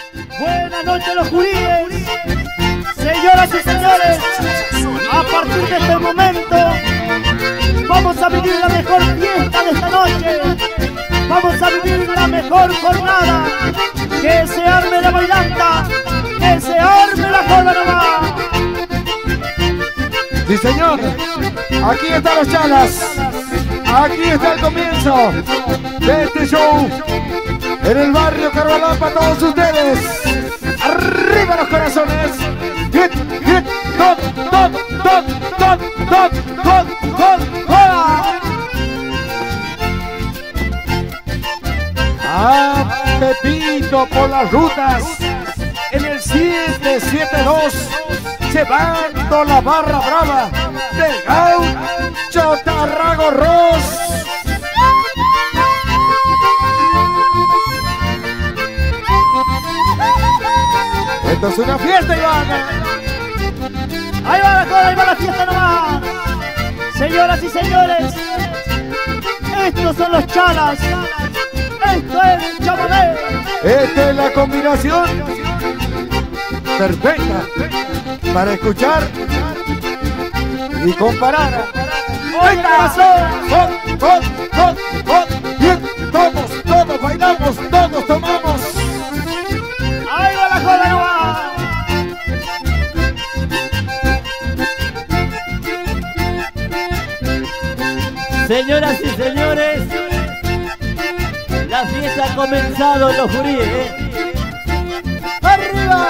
Buenas noches los juríes, señoras y señores. A partir de este momento vamos a vivir la mejor fiesta de esta noche. Vamos a vivir la mejor jornada. Que se arme la bailanta, que se arme la joda nomás. Sí, señor, aquí están los chalas. Aquí está el comienzo de este show en el barrio Carvalán para todos ustedes. Arriba los corazones. Hit, hit, top, top, top, top, top, top, top, top. A Pepito por las rutas en el 772, llevando la barra brava del Gaucho Tarrago Ross. Esto es una fiesta, Iván. Ahí va la joda, ahí va la fiesta nomás. Señoras y señores, estos son los chalas. Esto es el chamamé. Esta es la combinación perfecta para escuchar y comparar. ¡Oye, corazón! Bien, todos bailamos, todos tomamos. ¡Ahí va la joda nomás! Señoras y señores, la fiesta ha comenzado en los juríes. ¡Arriba!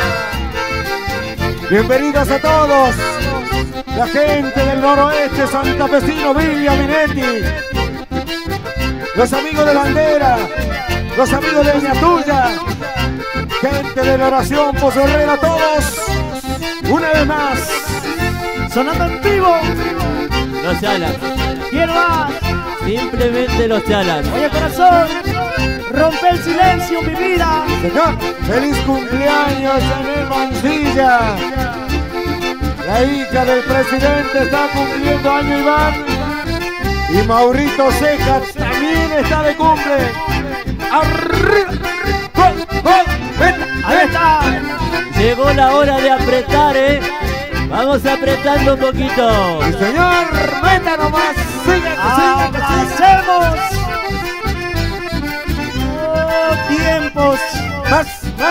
Bienvenidos a todos, la gente del noroeste santafesino, Villa Minetti, los amigos de Bandera, los amigos de Oñatuya, gente de la oración Pozo Herrera, todos, una vez más, Sonando en vivo. Los chalas, ¿Quién más? simplemente los chalas. Oye, corazón, rompe el silencio, mi vida. señor, feliz cumpleaños Chanel Mancilla, la hija del presidente está cumpliendo año, Iván, y Maurito Cejas también está de cumple. Arriba, Ahí está. Llegó la hora de apretar, Vamos apretando un poquito. sí, señor, meta nomás, siga, ¡Abracemos! ¡Oh, tiempos! más,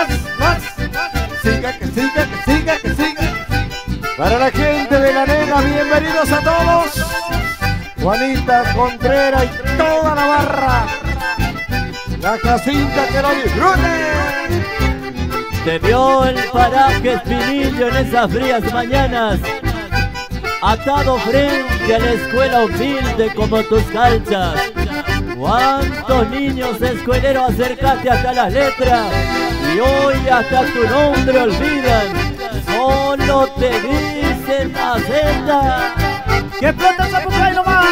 siga, que siga. Para la gente de la nena, bienvenidos a todos. Juanita Contreras y toda la barra. La casita que lo disfruten. Te vio el paraje Espinillo en esas frías mañanas, atado frente a la escuela humilde como tus calchas. ¿Cuántos niños escueleros acercaste hasta las letras y hoy hasta tu nombre olvidan? Solo te dicen la Z. ¡Que explota el zapucay nomás!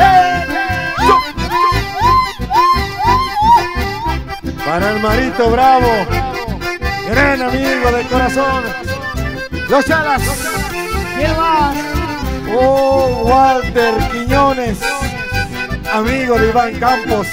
Para el Marito Bravo, gran amigo del corazón, los chalas. ¿Quién más? Oh, Walter Quiñones, amigo de Iván Campos.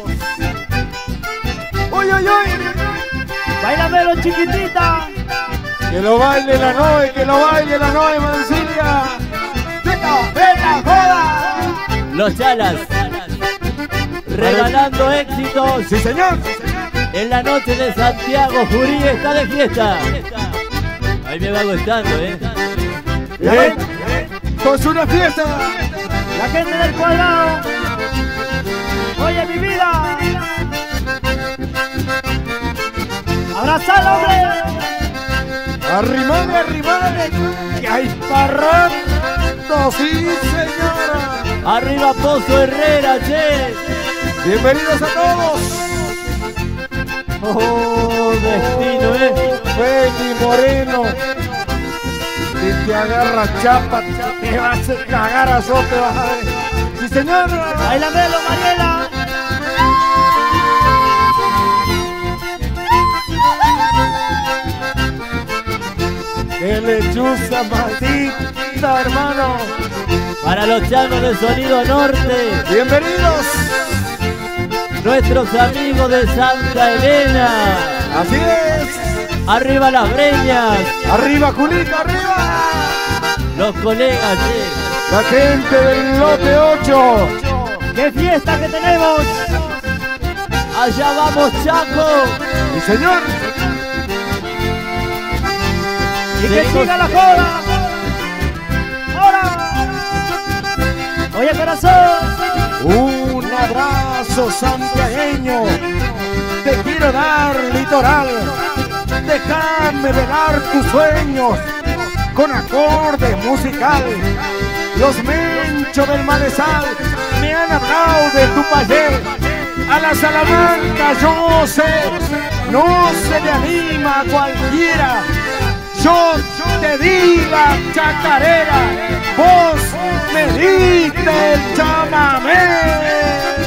¡Uy! ¡Báilamelo, chiquitita! Que lo baile la Noe, Mancilla. ¡Venga, joda! Los chalas, regalando éxitos. Sí, señor. En la noche de Santiago, Jurí está de fiesta. Ahí me va gustando, Bien. Esto es una fiesta. La gente del cuadrado. Oye, mi vida. ¡Abrazalo, hombre! Arrimale, que hay parrando, sí, señora. Arriba Pozo Herrera, che. Bienvenidos a todos. Oh, destino, Betty Moreno. Si te agarra chapa, te vas a cagar a azote, vas a ver. Sí, señor. ¡Báilamelo, Mariela! ¡Qué lechuza maldita, hermano! Para los chanos de Sonido Norte, ¡Bienvenidos! nuestros amigos de Santa Elena. Así es. Arriba las breñas. Arriba, Julito, arriba. Los colegas, La gente del lote 8. ¡Qué fiesta que tenemos! Allá vamos, Chaco. Sí, señor. ¡Y que siga la joda! ¡Ahora! Oye, corazón. Un abrazo santiagueño. Te quiero dar, litoral. Déjame velar tus sueños con acorde musical. Los menchos del Malezal me han hablado de tu payé. A la Salamanca yo sé, no se le anima a cualquiera. Yo te di la chacarera, vos me diste el chamamé.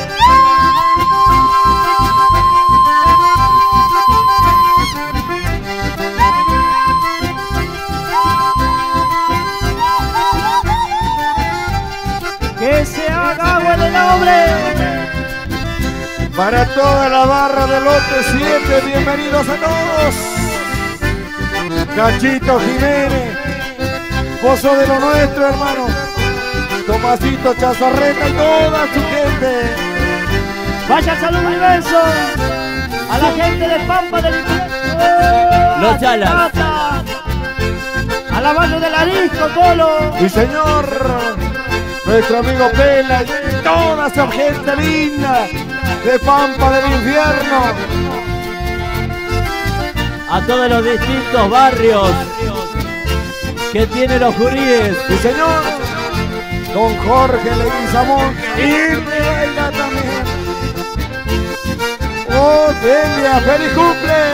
¡Que se haga agua en el nombre! Para toda la barra del lote 7, bienvenidos a todos. Cachito Jiménez, vos sos de lo nuestro, hermano. Tomasito Chazarreta y toda su gente. Vaya saludo y beso a la gente de Pampa del Los Chalas. A la Valle del Arisco, Polo. Y señor, nuestro amigo Pela y toda esa gente linda de Pampa del Infierno. A todos los distintos barrios que tienen los juríes. Sí, señor. Don Jorge Leguizamón, que baila también. ¡Oh, Delia, feliz cumple!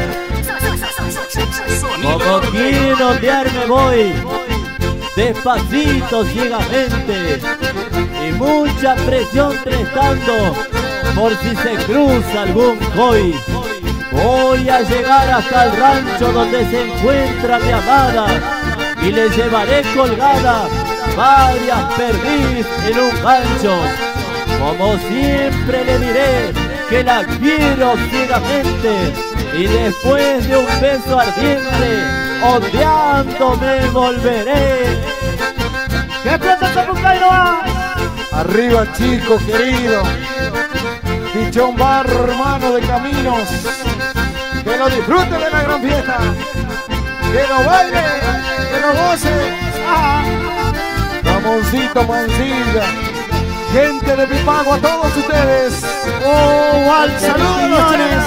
Como quiero ondearme voy, despacito, ciegamente, y mucha presión prestando por si se cruza algún coy. Voy a llegar hasta el rancho donde se encuentra mi amada y le llevaré colgada varias perdiz en un gancho. Como siempre le diré que la quiero ciegamente y después de un beso ardiente ondeando me volveré. ¡Que pronto Zapucay va! Arriba, chico querido. Pichón Barro, hermano de caminos. Que lo disfrute de la gran fiesta. Que lo baile, que lo goce. Ramoncito Mancilla. Gente de Pipago, a todos ustedes. ¡Oh, al Saludos, señores!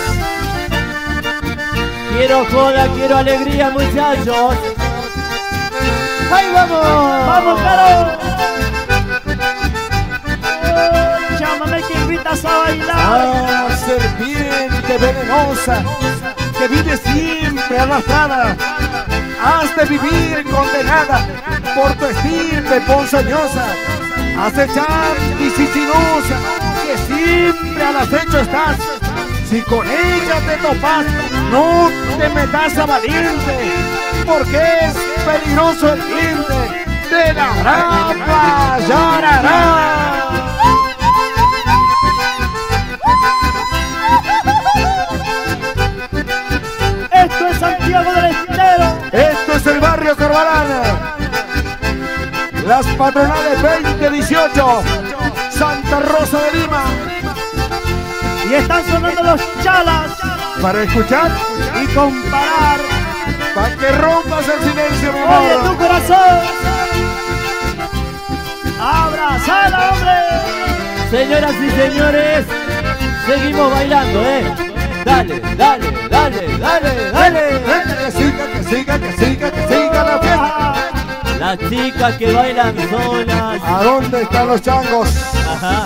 Quiero joda, quiero alegría, muchachos. ¡Ahí vamos! ¡Vamos, Caro! ¡Oh, chámame que invitas a bailar! Ah, serpiente venenosa que vive siempre arrastrada. Has de vivir condenada por tu estirpe ponzoñosa, acechante y sicinosa, que siempre al acecho estás. Si con ella te topas, no te metas a valiente, porque es peligroso el diente de la brava yarará. Esto es Santiago del Estero. Esto es el barrio Corbalán. Las patronales 2018, Santa Rosa de Lima. Y están sonando los Chalas Para escuchar y comparar. para que rompas el silencio, mi Oye, tu amor. corazón. ¡Abrazala, hombre! Señoras y señores, seguimos bailando, Dale, dale, dale, dale, dale. Que siga, que siga, que siga, que siga la fiesta. Las chicas que bailan solas. ¿A dónde están los changos? Ajá.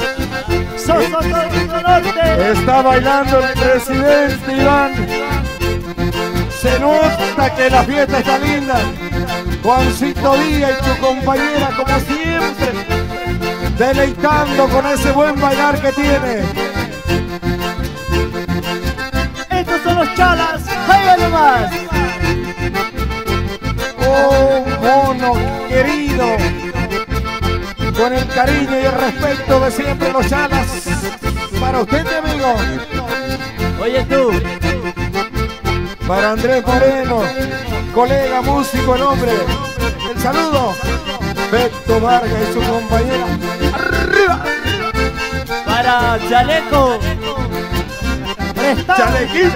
Norte. Está bailando el presidente Iván. Se nota que la fiesta está linda. Juancito Díaz y tu compañera, como siempre, deleitando con ese buen bailar que tiene. Estos son los Chalas. ¡Ahí nomás! Oh, mono querido, con el cariño y el respeto de siempre los Chalas. Para usted, mi amigo. Oye tú, Para Andrés Moreno, colega músico, el hombre. El saludo. Beto Vargas y su compañera. ¡Arriba! Para Chaleco. Chalequita.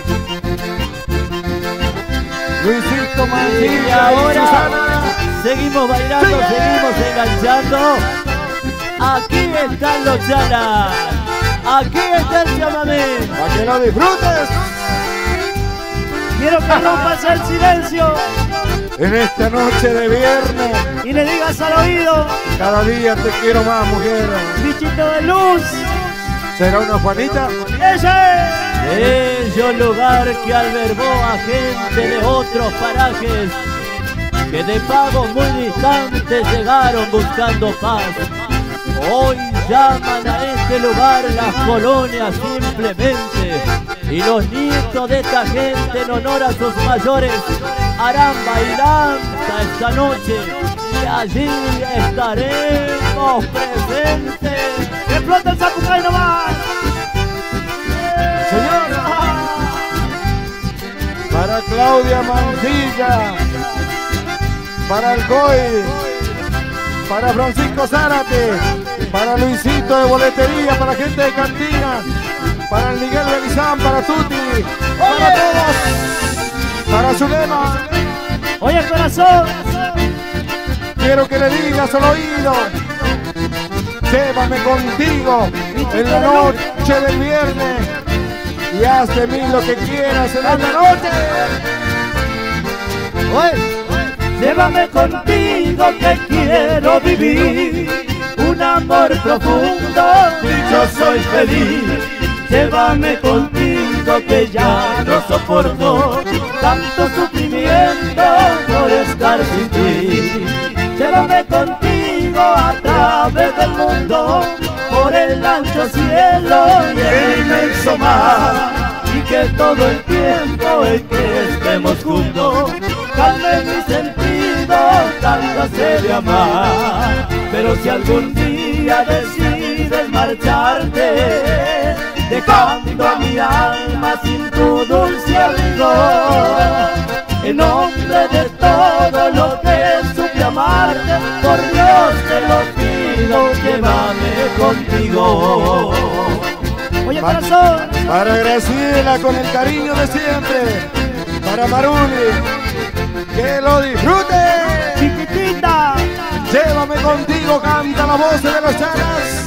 Luisito Y Mancilla y ahora Susana. seguimos bailando, seguimos enganchando. Aquí están los chalas. Aquí está el chamamé. Para que lo disfrutes. Quiero que rompas el silencio En esta noche de viernes. y le digas al oído, Cada día te quiero más, mujer. bichito de luz, ¿Será una Juanita? ¡ese! Bello lugar que albergó a gente de otros parajes que de pagos muy distantes llegaron buscando paz. Hoy llaman a este lugar las colonias simplemente, y los nietos de esta gente en honor a sus mayores harán bailanza esta noche, y allí estaremos presentes. ¡Que explota el Zapucay nomás! Señora. Para Claudia Mancilla. Para el Coy. Para Francisco Zárate. Para Luisito de boletería. Para gente de cantina. Para el Miguel Belizán. Para Tuti. Para todos. Para Zulema. Oye, corazón, Quiero que le digas al oído. Llévame contigo en la noche del viernes y haz de mí lo que quieras en esta noche. llévame contigo que quiero vivir un amor profundo, dichoso y feliz. Llévame contigo que ya no soporto tanto sufrimiento por estar sin ti. Llévame contigo a través del mundo, por el ancho cielo y el inmenso mar, y que todo el tiempo en que estemos juntos calme mi sentido, tanta sed de amar. Pero si algún día decides marcharte, dejando a mi alma sin tu dulce abrigo, en nombre de todo lo que supe amarte, por Dios te lo pido, llévame contigo. Oye, corazón, Para Graciela con el cariño de siempre. Para Maruli, que lo disfrute. chiquitita, Llévame contigo, canta la voz de los Chalas.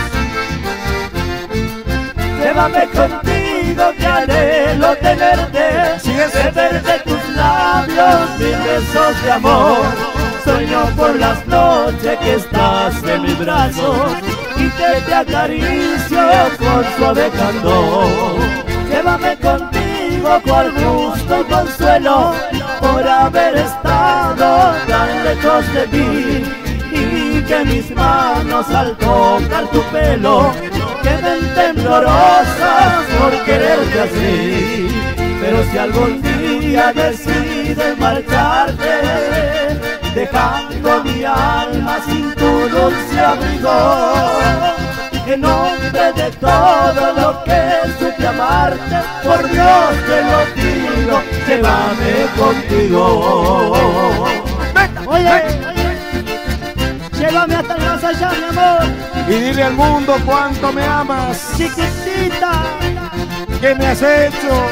llévame contigo que anhelo tenerte, Si es de verte tus labios, mil besos de amor. Sueño por las noches que estás en mis brazos y que te acaricio con suave candor. Llévame contigo por gusto y consuelo, por haber estado tan lejos de mí, y que mis manos al tocar tu pelo queden temblorosas por quererte así. Pero si algún día decides marcharte, dejando mi alma sin tu dulce abrigo, en nombre de todo lo que supe amarte, por Dios te lo pido, llévame contigo. Oye, llévame hasta el más allá, mi amor, Y dile al mundo cuánto me amas. chiquitita. ¿Qué me has hecho?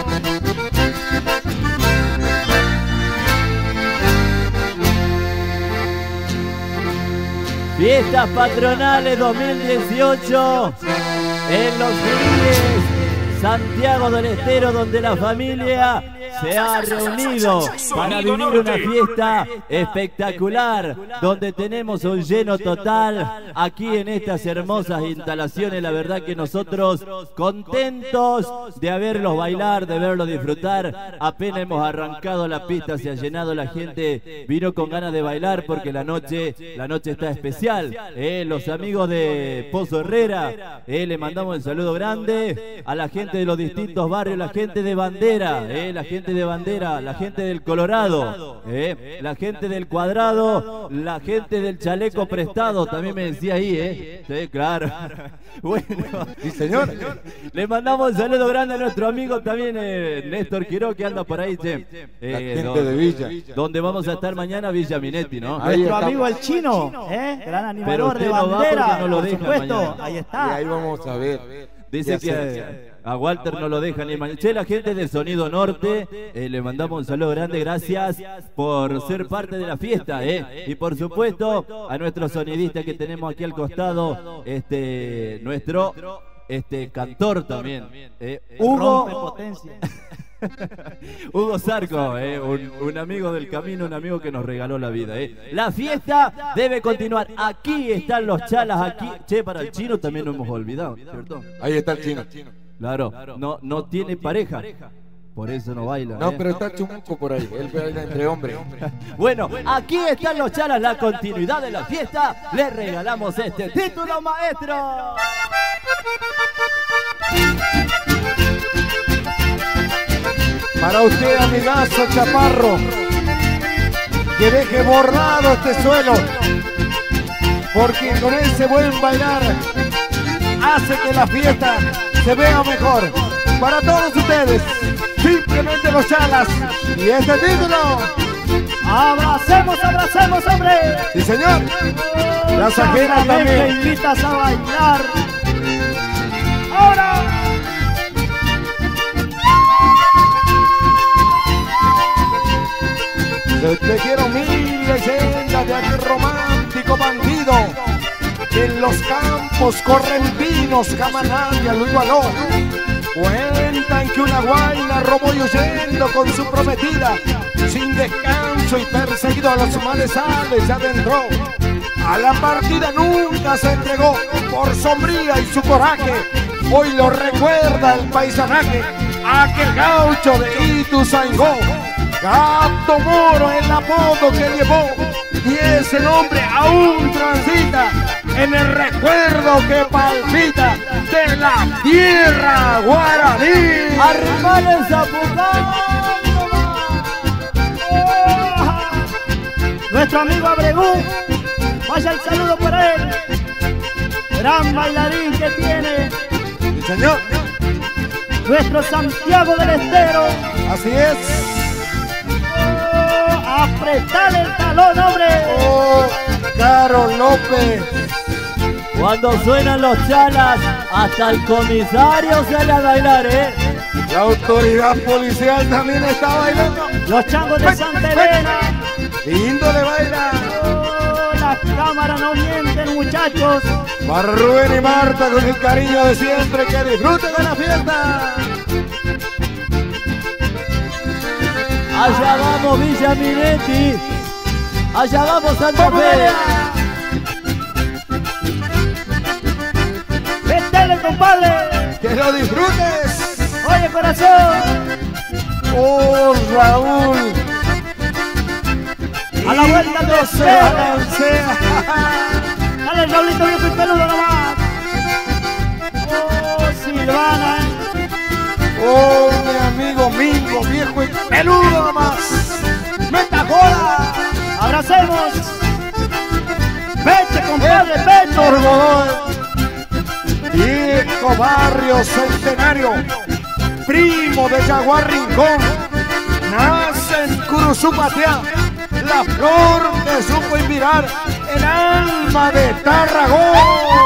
Fiestas patronales 2018 en Los Grilles, Santiago del Estero, donde la familia se ha reunido para vivir una fiesta espectacular, donde tenemos un lleno total aquí en estas hermosas instalaciones. La verdad que nosotros contentos de verlos bailar, de verlos disfrutar. Apenas hemos arrancado la pista, se ha llenado la gente, vino con ganas de bailar porque la noche está especial. Los amigos de Pozo Herrera, le mandamos el saludo grande a la gente de los distintos barrios, la gente de Bandera, la gente gente de Bandera, la gente del Colorado, la gente del Cuadrado, la gente del Chaleco Prestado, también me decía ahí, sí, claro. Bueno, sí, señor. Le mandamos un saludo grande a nuestro amigo también, Néstor Quiró, que anda por ahí, che. La gente de Villa. Donde vamos a estar mañana, Villa Minetti, ¿no? Nuestro amigo el Chino, gran animador de Bandera, no lo por deja supuesto, mañana. ahí Y está. ahí vamos a ver. Dice que a Walter no lo dejan ni mañana. Che, la gente de Sonido Norte, le mandamos un saludo grande, gracias por ser parte de la fiesta, y por supuesto a nuestro sonidista que tenemos aquí al costado, nuestro cantor también, Hugo. Hugo Zarco, un amigo del camino, un amigo que nos regaló la vida. La fiesta debe continuar. Aquí están los chalas, aquí. Che, para el Chino también nos hemos olvidado, ¿cierto? Ahí está el Chino. Claro, no tiene pareja. Por eso no baila. No, pero está chumuco por ahí. Él baila entre hombres. Bueno, aquí están los chalas, la continuidad de la fiesta. Le regalamos este título, maestro. Para usted, amigazo Chaparro, que deje bordado este suelo, porque con ese buen bailar hace que la fiesta se vea mejor. Para todos ustedes, simplemente los chalas y este título. Abracemos, abracemos, hombre. Sí, señor. Las ajenas Me también. invitas a bailar. Ahora. Te quiero mil leyendas de aquel romántico bandido que en los campos correntinos jamás nadie lo igualó. Cuentan que una guaina robó y huyendo con su prometida, sin descanso y perseguido a los malezales se adentró. A la partida nunca se entregó por sombría y su coraje. Hoy lo recuerda el paisanaje, aquel gaucho de Ituzaingó. Gato Moro, el apodo que llevó, y ese nombre aún transita en el recuerdo que palpita de la tierra guaraní. Arrimar el zapucán. Nuestro amigo Abregú, vaya el saludo para él. Gran bailarín que tiene. Sí, señor. Nuestro Santiago del Estero. Así es. Apretar el talón, hombre. Oh, Caro López. Cuando suenan los chalas, hasta el comisario sale a bailar, La autoridad policial también está bailando. Los changos de Santa Elena. Lindo le baila. Oh, las cámaras no mienten, muchachos. Para Rubén y Marta con el cariño de siempre, que disfruten de la fiesta. Allá vamos Villa Minetti, allá vamos Santa Fe. Métele, compadre. Que lo disfrutes. Oye, corazón. Oh, Raúl. A la vuelta de se balancea. Dale, Raulito, viejo y peludo nomás. Oh, Silvana. Oh, mi amigo Mingo, viejo y peludo nomás. ¡Meta joda! Abracemos. Vete, compadre, vete. Orgodón. Viejo barrio centenario, primo de Jaguar Rincón. Nace en Curuzupatiá, la flor que supo inspirar el alma de Tarragón.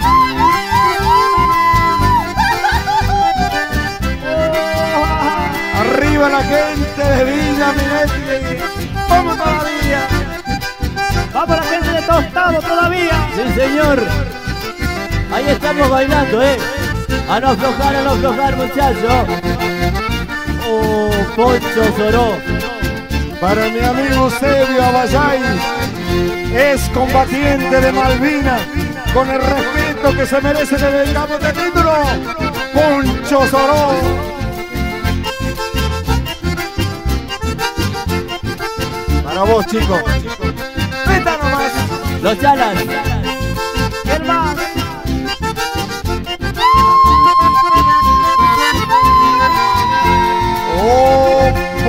Arriba la gente de Villa Minetti. Vamos todavía. Vamos la gente de Tostado todavía. Sí, señor. Ahí estamos bailando, A no aflojar, muchachos. Oh, Poncho Soró. Para mi amigo Eusebio Abayay, es combatiente de Malvinas, con el respeto que se merece le dedicamos este título, Poncho Soró. Para vos, chicos. Vete nomás. Los chalas. ¿Quién más? Oh,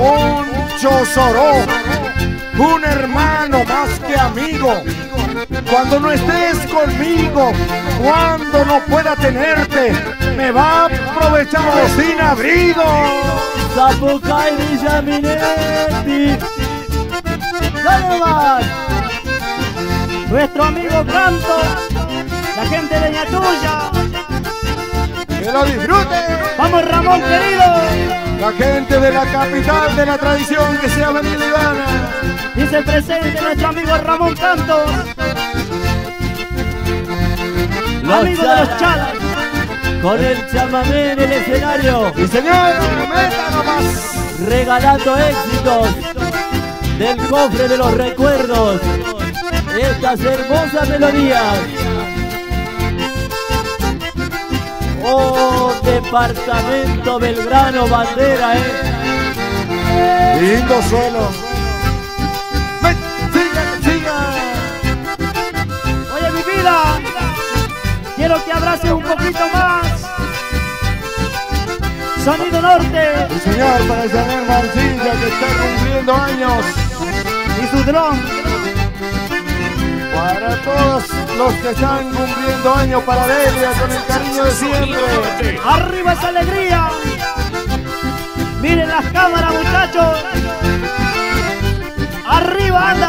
Pancho Soró, un hermano más que amigo. Cuando no estés conmigo, cuando no pueda tenerte, me va a aprovechar sin abrigo. Zapucay Villaminetti. ¡Dale más! Nuestro amigo Canto, la gente de Ñatuya. ¡Que lo disfrute! ¡Vamos, Ramón querido! La gente de la capital de la tradición que se ha venido y gana. Dice presente nuestro amigo Ramón Cantos, amigo de los Chalas. Con el chamamé en el escenario, ¡Y señor! ¡Meta nomás! regalando éxitos del cofre de los recuerdos. Estas hermosas melodías. Oh, departamento Belgrano, bandera, Lindo suelo. ¡Ven! ¡Siga, siga! Oye, mi vida, quiero que abraces un poquito más. Sonido Norte Y señor, para Isabel Mancilla que está cumpliendo años. y su dron. Para todos los que están cumpliendo años, para Delia, con el cariño de siempre. ¡Arriba esa alegría! Miren las cámaras, muchachos. ¡Arriba anda!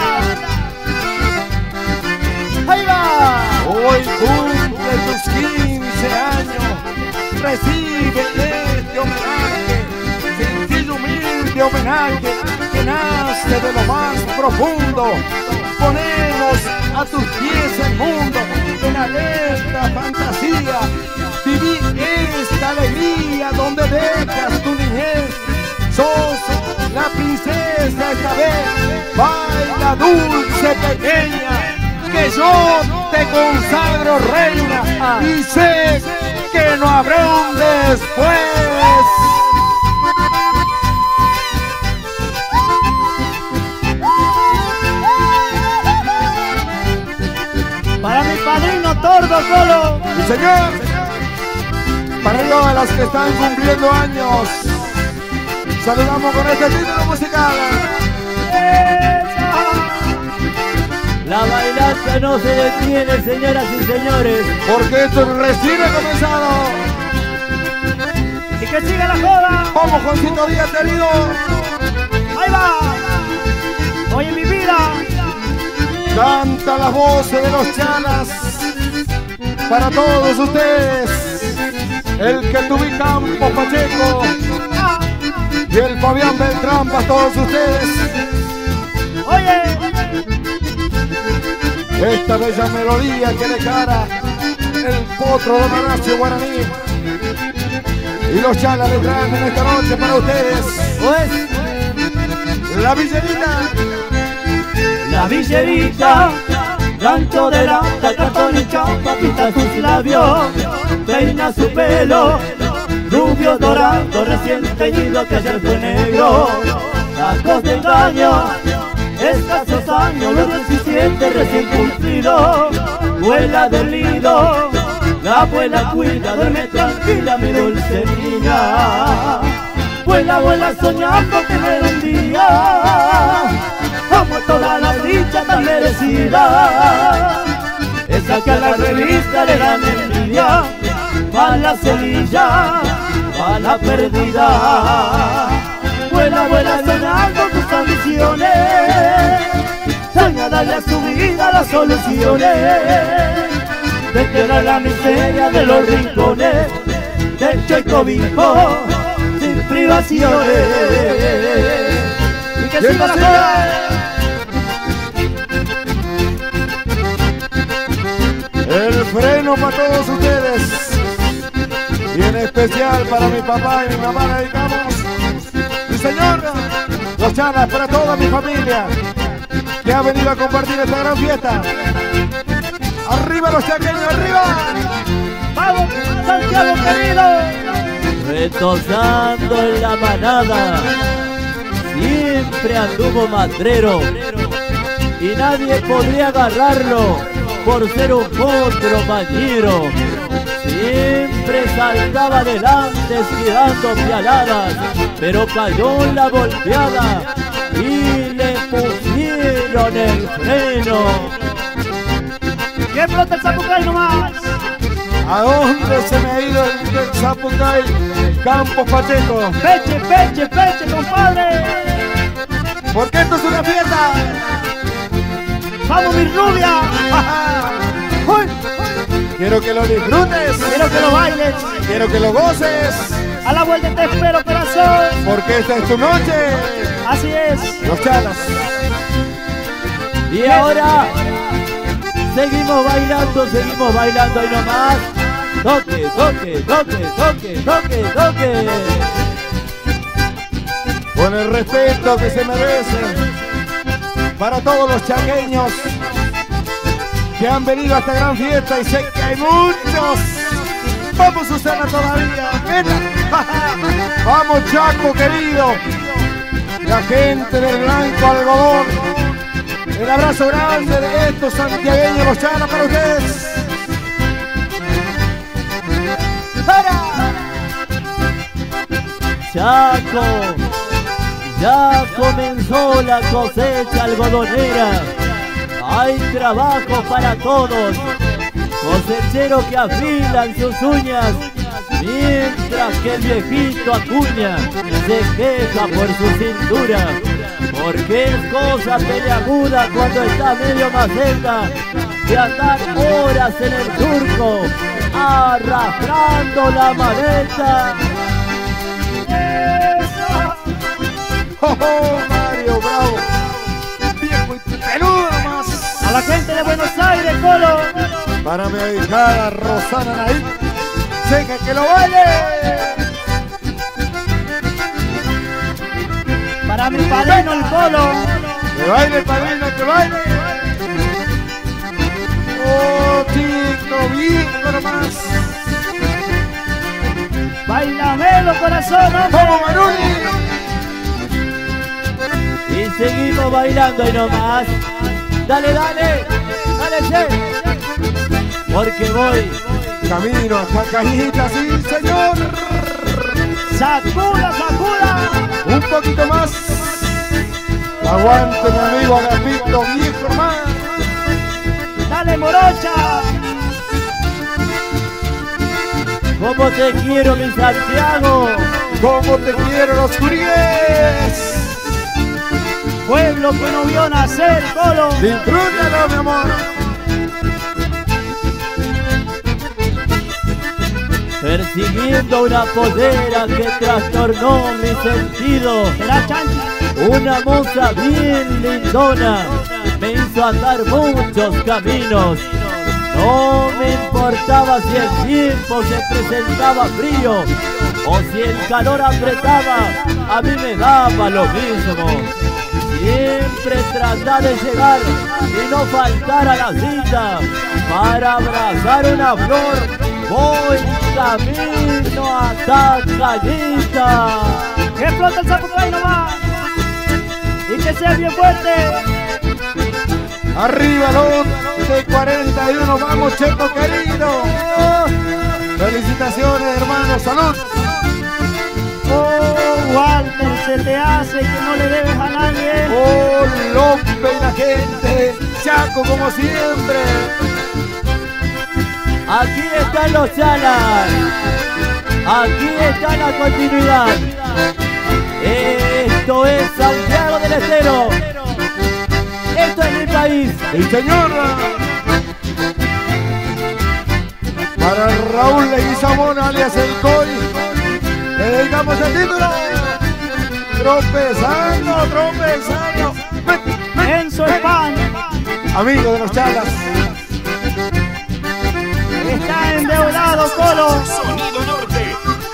¡Ahí va! Hoy cumple tus 15 años. Recibe este homenaje, sencillo, humilde homenaje que nace de lo más profundo. Ponemos a tus pies el mundo en alerta fantasía. Viví esta alegría donde dejas tu niñez. Sos la princesa esta vez. Baila dulce pequeña, que yo te consagro reina. Y sé que no habrá un después. Para mi padrino Tordo Colo. ¡Sí, señor! Para todas las que están cumpliendo años, saludamos con este título musical. La bailanza no se detiene, señoras y señores. Porque esto recién ha comenzado. Y que siga la joda. Vamos, Juancito Díaz, querido. Ahí va. Oye, mi vida, Canta las voces de los Chalas para todos ustedes. El que tuvi Campos Pacheco y el Fabián Beltrán para todos ustedes. oye, Esta bella melodía que declara el potro de Horacio Guaraní. Y los Chalas le traen en esta noche para ustedes. Pues, La Villerita. la villerita, canto de lata, cartón y chapa, pinta sus labios, peina su pelo, rubio dorado, recién teñido que ayer fue negro. Tacos de engaño, escasos años, los 17 recién cumplidos, vuela del nido, la abuela cuida, duerme tranquila mi dulce niña. Vuela, vuela soñando tener un día, como toda la dicha tan merecida, esa que a la revista le dan envidia, pa' la semilla, pa' la perdida. Vuela, vuela soñando tus ambiciones, sueña darle a su vida las soluciones, de quebrar la miseria de los rincones, techo y cobijo, sin privaciones. Y que siga la joda. El freno para todos ustedes. Y en especial para mi papá y mi mamá le dedicamos. Y señor, los Chalas para toda mi familia que ha venido a compartir esta gran fiesta. ¡Arriba los chaqueños, arriba! vamos, Santiago querido. Retosando en la manada, siempre anduvo matrero y nadie podría agarrarlo por ser un potro mañero. Siempre saltaba adelante esquivando pialadas, pero cayó en la volteada y le pusieron el freno. ¡Que flota el Zapucay nomás! ¿A dónde se me ha ido el Zapucay? Campos Pacheco. ¡Peche, peche, peche, compadre! Porque esto es una fiesta. ¡Vamos, mi rubia! ¡Uy! Quiero que lo disfrutes. Quiero que lo bailes. Quiero que lo goces. A la vuelta te espero, corazón. Porque esta es tu noche. Así es. Los Chalas. Y ahora seguimos bailando ahí nomás. Toque, toque, toque, toque, toque, toque. Con el respeto que se merecen para todos los chaqueños que han venido a esta gran fiesta, y sé que hay muchos. Vamos, Susana, todavía. Venga. Vamos, Chaco querido. La gente del blanco algodón. El abrazo grande de estos santiagueños, los Chalas, para ustedes. Chaco, ya comenzó la cosecha algodonera. Hay trabajo para todos. Cosecheros que afilan sus uñas, mientras que el viejito Acuña se queja por su cintura, porque es cosa peleaguda cuando está medio maceta de andar horas en el surco arrastrando la maleta. ¡Oh, oh, Mario, bravo! Viejo y peludo más. A la gente de Buenos Aires, Colo. Para mi ahijada Rosana Naí. ¡Seca que lo baile! Para mi padrino, el Colo. ¡Que baile, padrino, que baile! ¡Oh, chico, viejo nomás! Bailamelo, corazón, hombre. ¡Vamos, Manuli! Y seguimos bailando ahí nomás. Dale, dale, dale, che. Porque voy. Camino hasta Cañita, sí, señor. Sacuda, sacuda. Un poquito más. Aguante, mi amigo Agapito, viejo hermano. Dale, morocha. ¿Cómo te quiero, mi Santiago? ¿Cómo te quiero, los Curíes? Pueblo que no vio nacer, Colo. Disfrútalo, mi amor. Persiguiendo una pollera que trastornó mi sentido. ¿Será chanchi? Una moza bien lindona me hizo andar muchos caminos. No me importaba si el tiempo se presentaba frío o si el calor apretaba, a mí me daba lo mismo. Siempre trataba de llegar y no faltar a la cita. Para abrazar una flor voy camino a Cañita. Que flota el Zapucay nomás. Y que sea bien fuerte. Arriba los de 41, vamos, Checo querido. Felicitaciones, hermano, salud. Oh, Walter, se te hace que no le debes a nadie. Oh, López y la gente, Chaco como siempre. Aquí están los Chalas. Aquí está la continuidad. Esto es Santiago del Estero. Esto es mi país. Y señora, para Raúl Leguizamón, alias El Coy, le dedicamos el título. Tropezando, tropezando. Enzo Pan Amigo de los Chalas. está endeudado, Colo. Sonido Norte.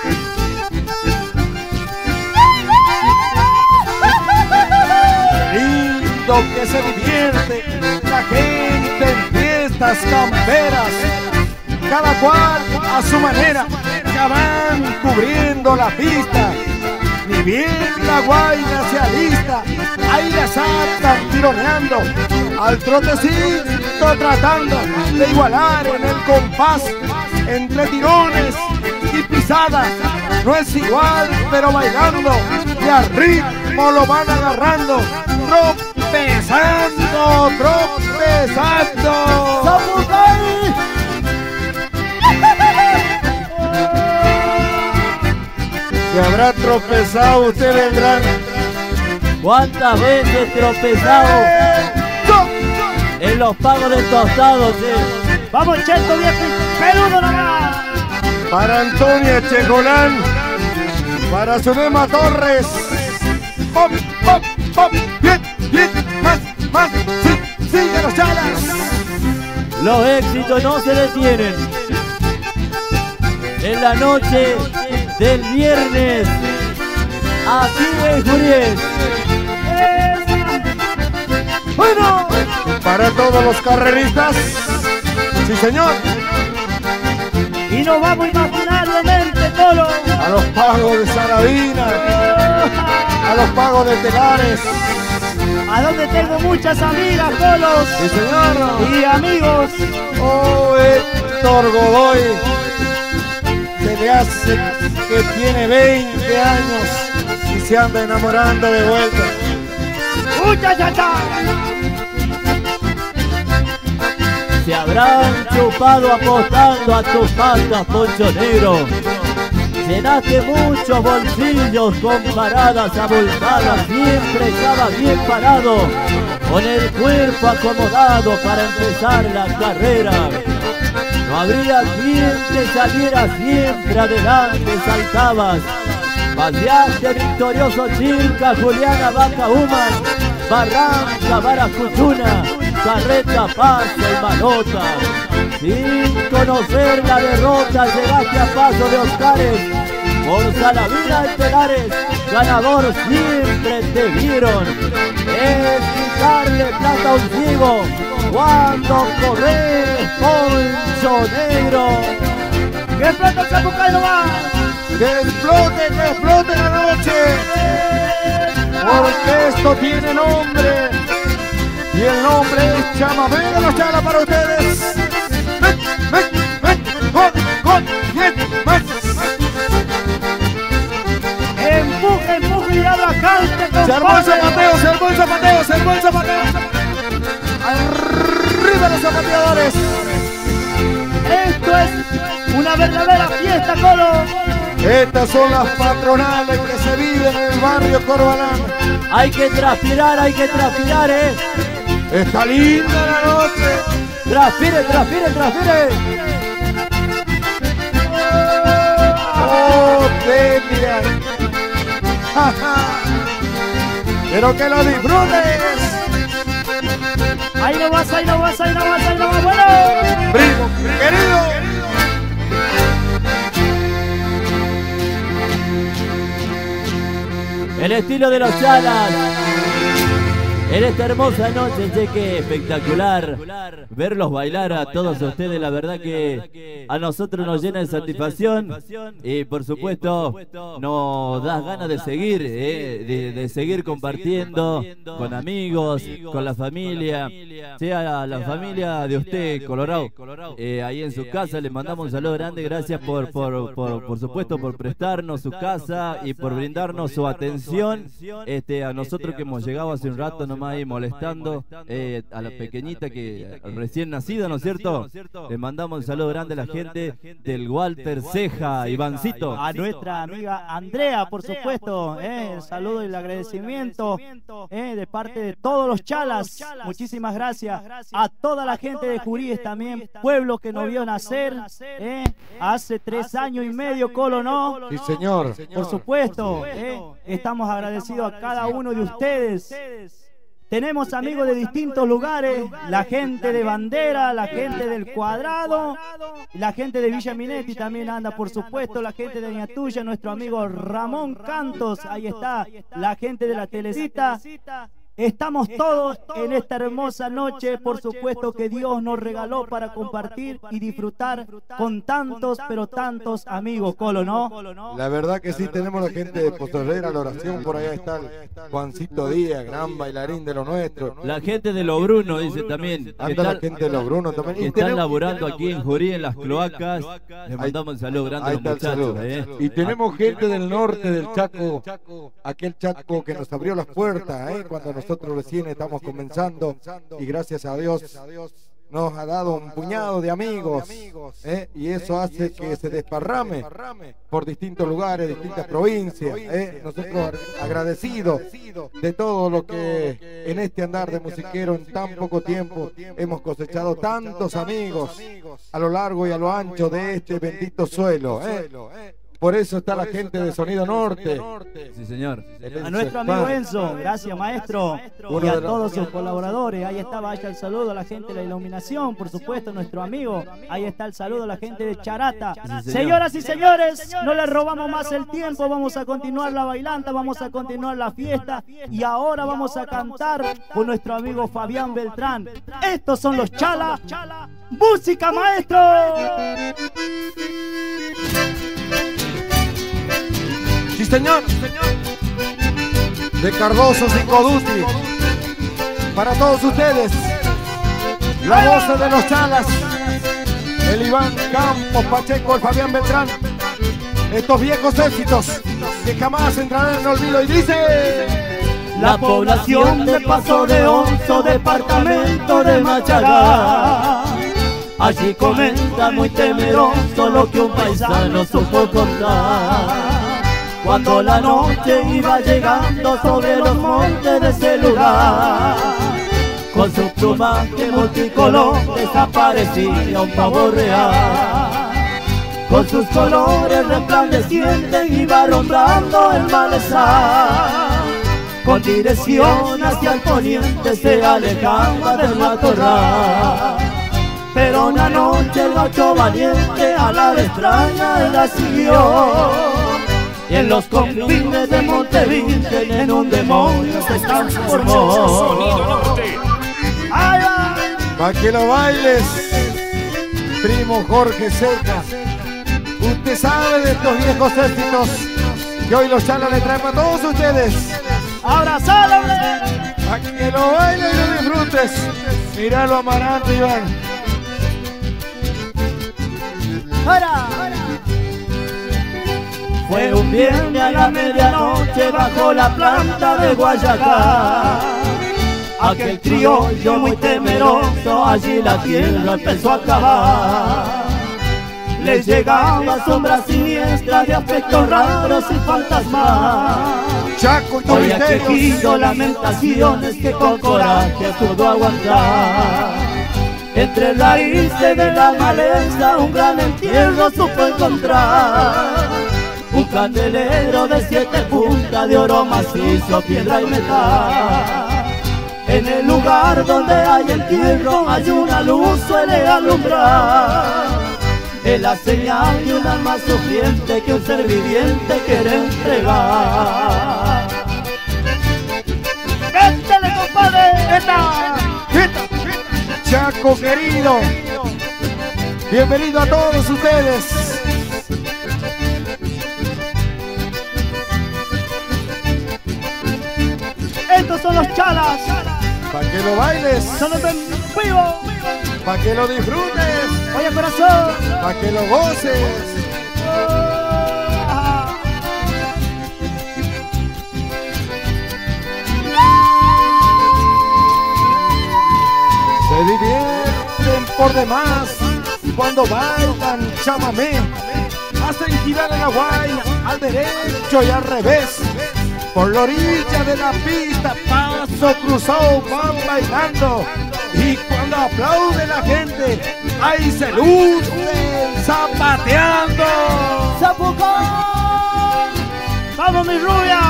Lindo que se divierte la gente en fiestas camperas, cada cual a su manera, ya van cubriendo la pista. Ni bien la guaina se alista, ahí la sacan tironeando, al trotecito tratando de igualar en el compás, entre tirones y pisadas. No es igual, pero bailando, y a ritmo lo van agarrando, tropezando, tropezando. ¡Zapucay! Si habrá tropezado, usted vendrá. ¿Cuántas veces tropezado en los pagos del tostado, che? Vamos, Cheto viejo y peludo nomás. Para Antonia Chejolán, para Zulema Torres. Pop, pop, pop, bien, bien, más, sí, sigue los chalas. Los éxitos no se detienen. En la noche del viernes, aquí en Juliet. Bueno, para todos los carreristas, sí señor. Y nos vamos imaginariamente, Colo. A los pagos de Saravina, a los pagos de Telares. A donde tengo muchas amigas, Colos. Sí señor. Y amigos. Oh, Héctor Godoy. Se le hace que tiene 20 años y se anda enamorando de vuelta. ¡Cha! Se habrán chupado apostando a tus patas, Poncho Negro. Llenaste muchos bolsillos con paradas abultadas, siempre estaba bien parado, con el cuerpo acomodado para empezar la carrera. No habría quien te saliera siempre adelante, saltabas. Paseaste victorioso Chilca, Juliana, Vaca Human, Barranca, Baracuchuna, Carreta, Paso y Manota. Sin conocer la derrota llegaste a Paso de Oscares, por Salavina y Telares, ganador siempre te vieron. Es quitarle plata a un ciego cuando corres, Poncho Negro. ¡Que explota el Zapucay nomás! Que explote la noche, porque esto tiene nombre, y el nombre es Chamamé de los Chalas para ustedes. Ven, más. Empuje y dale a cante, Se armó el compadre. zapateo. Arriba los zapateadores. Esto es una verdadera fiesta, Colo. Estas son las patronales que se viven en el barrio Corbalán. Hay que transpirar, Está linda la noche. Transpire. Oh, Delia. Pero que lo disfrutes. Ahí no vas, bueno. Primo, querido. El estilo de los Chalas. En esta hermosa noche, che, que espectacular verlos bailar a todos ustedes. La verdad que a nosotros nos llena de satisfacción y por supuesto nos da ganas de seguir, de seguir compartiendo con amigos, con la familia, sea la familia de usted, Colorado, ahí en su casa. Le mandamos un saludo grande, gracias por supuesto por prestarnos su casa y por brindarnos su atención, a nosotros que hemos llegado hace un rato nomás ahí molestando, a la pequeñita que recién nacida, ¿no es cierto? Le mandamos un saludo grande a la gente del Walter Ceja, Ivancito. A nuestra amiga Andrea, por supuesto, el saludo y el agradecimiento de parte de todos los Chalas. Muchísimas gracias a toda la gente de Juríes también, pueblo que nos vio nacer hace 3 años y medio, Colo, ¿no? Sí, señor. Por supuesto, estamos agradecidos a cada uno de ustedes. Tenemos amigos de distintos lugares, la gente de Bandera, la gente del Cuadrado, la gente de Villa Minetti también anda, por supuesto, la gente de Ñatuya, nuestro amigo Ramón Cantos, ahí está, la gente de la Telecita. Estamos todos en esta hermosa noche, por supuesto que Dios nos regaló para compartir y disfrutar con tantos, pero tantos amigos, Colo, ¿no? La verdad que sí, tenemos la gente de Pozo Herrera, la oración, por allá está el Juancito Díaz, gran bailarín de lo nuestro. La gente de Lo Bruno, dice también. Anda la gente de Lo Bruno también. Que están laburando aquí en Jurí, en las cloacas. Les mandamos un saludo grande a los muchachos. Y tenemos gente del norte del Chaco, aquel Chaco que nos abrió las puertas, cuando nosotros recién estamos comenzando, y gracias a Dios nos ha dado un puñado de amigos, y eso hace que se desparrame por distintos lugares, distintas provincias. Nosotros agradecidos de todo lo que en este andar de musiquero en tan poco tiempo hemos cosechado tantos amigos a lo largo y a lo ancho de este bendito suelo. Por eso está la gente de Sonido Norte. Sí, señor. A nuestro amigo Enzo, gracias maestro. Y a todos sus colaboradores. Ahí está, vaya el saludo a la gente de la iluminación, por supuesto, nuestro amigo. Ahí está el saludo a la gente de Charata. Sí, señoras y señores, no les robamos más el tiempo. Vamos a continuar la bailanta, vamos a continuar la fiesta. Y ahora vamos a cantar con nuestro amigo Fabián Beltrán. Estos son los Chala. ¡Música, maestro! Sí, señor. De Cardoso Cincoduti. Para todos ustedes, la voz de los Chalas, el Iván Campos Pacheco, el Fabián Beltrán. Estos viejos éxitos que jamás entrarán en olvido. Y dice: la población de Paso de Onzo, departamento de Machagá, allí comenta muy temeroso lo que un paisano supo contar. Cuando la noche iba llegando sobre los montes de ese lugar, con su plumaje multicolor desaparecía un pavo real. Con sus colores resplandecientes iba rondando el malezar, con dirección hacia el poniente se alejaba del matorral. Pero una noche el gaucho valiente a la extraña la siguió, y en los confines de Montevirgen en un demonio se transformó. Pa' que lo bailes, primo Jorge Seca. Usted sabe de estos viejos éxitos que hoy los Chalas le traen para todos ustedes. ¡Abrazalo! Pa' que lo bailes y lo disfrutes. Míralo amarante, Iván. ¡Para! Fue un viernes a la medianoche bajo la planta de Guayacá. Aquel criollo muy temeroso allí la tierra empezó a cavar. Le llegaba sombras siniestras de aspectos raros y fantasmas. Chaco y había quejido lamentaciones que con coraje pudo aguantar. Entre raíces de la maleza un gran entierro supo encontrar. Un candelero de 7 puntas de oro macizo, piedra y metal. En el lugar donde hay entierro hay una luz suele alumbrar. Es la señal de un alma sufriente que un ser viviente quiere entregar. ¡Véntele, compadre! ¡Esta! Chaco querido, bienvenido a todos ustedes. Estos son los Chalas. Pa' que lo bailes. Son los en vivo. Pa' que lo disfrutes. Oye, corazón. Pa' que lo goces. Se divierten por demás cuando bailan chamamé. Hacen girar en la guaya al derecho y al revés. Por la orilla de la pista, paso cruzado, van bailando. Y cuando aplaude la gente, ahí se lucen zapateando. ¡Zapucón! ¡Vamos, mi rubia!